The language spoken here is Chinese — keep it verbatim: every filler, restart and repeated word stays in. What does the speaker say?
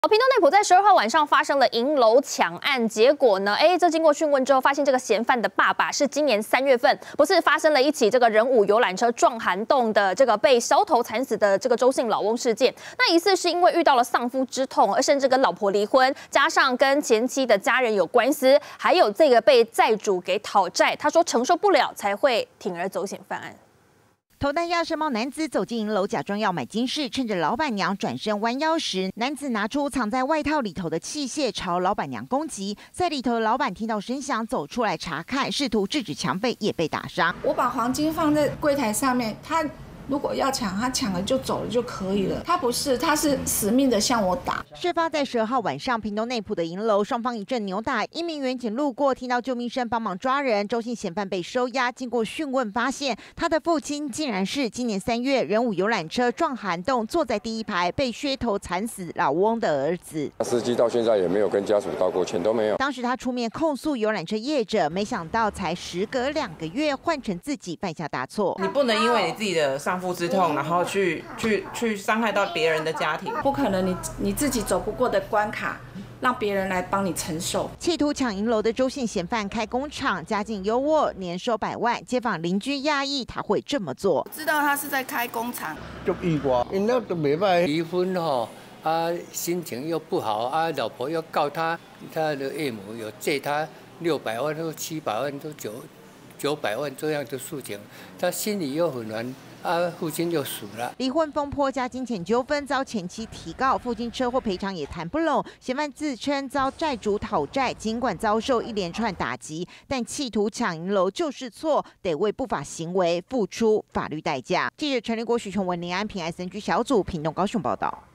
屏东内埔在十二号晚上发生了银楼抢案，结果呢，哎，这经过讯问之后，发现这个嫌犯的爸爸是今年三月份，不是发生了一起这个人武游览车撞涵洞的这个被烧头惨死的这个周姓老翁事件。那疑似是因为遇到了丧夫之痛，而甚至跟老婆离婚，加上跟前妻的家人有官司，还有这个被债主给讨债，他说承受不了才会铤而走险犯案。 头戴鸭舌帽男子走进银楼，假装要买金饰，趁着老板娘转身弯腰时，男子拿出藏在外套里头的器械朝老板娘攻击。在里头的老板听到声响走出来查看，试图制止抢匪，也被打伤。 我把黄金放在柜台上面，他如果要抢，他抢了就走了就可以了。他不是，他是死命的向我打。 事发在十二号晚上，屏东内埔的银楼，双方一阵扭打。一名员警路过，听到救命声，帮忙抓人。周姓嫌犯被收押，经过讯问，发现他的父亲竟然是今年三月人武游览车撞涵洞，坐在第一排被削头惨死老翁的儿子。 司机到现在也没有跟家属道过歉，都没有。 当时他出面控诉游览车业者，没想到才时隔两个月，换成自己犯下大错。 你不能因为你自己的丧夫之痛，然后去去去伤害到别人的家庭。 不可能你，你你自己走不过的关卡，让别人来帮你承受。 企图抢银楼的周姓嫌犯开工厂，家境优渥，年收百万。街坊邻居讶异他会这么做， 知道他是在开工厂， 就意外，因那都没办法离婚哈。 啊，心情又不好啊，老婆又告他，他的岳母有借他六百万或七百万，都九九百万这样的事情，他心里又很难。 啊，父亲就死了。 离婚风波加金钱纠纷，遭前妻提告，父亲车祸赔偿也谈不拢。嫌犯自称遭债主讨债，尽管遭受一连串打击，但企图抢银楼就是错，得为不法行为付出法律代价。记者陈立国、许琼文、林安平 S N G 小组屏东高雄报道。